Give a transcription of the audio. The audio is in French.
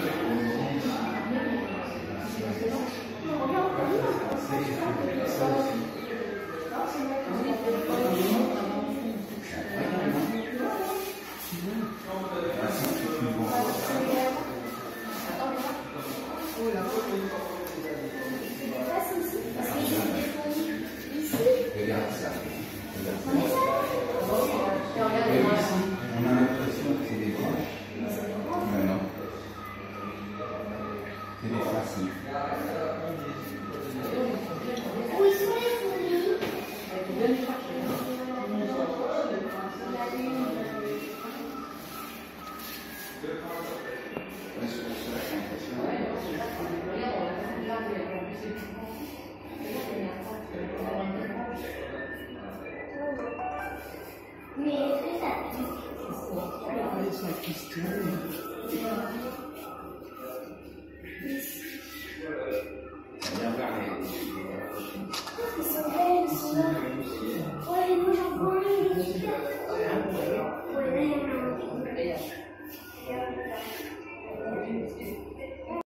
Regarde ça. On a l'impression que c'est des branches. Mais non. C'est des racines. Où sont les fourmis? Mais est-ce que ça pique? C'est la question. Bien parlé.